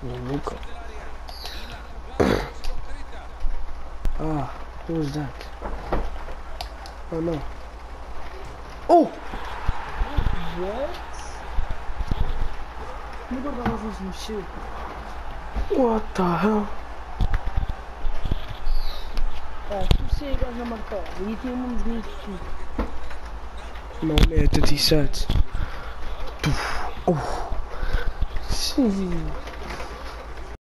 Nunca. Ah, who was that? Oh no. Oh! What? Nu guardava a fost mexer. What the hell? Tu sei gajo a marcar. E tem uns minutos aqui. Não, 37. Oh! Sim.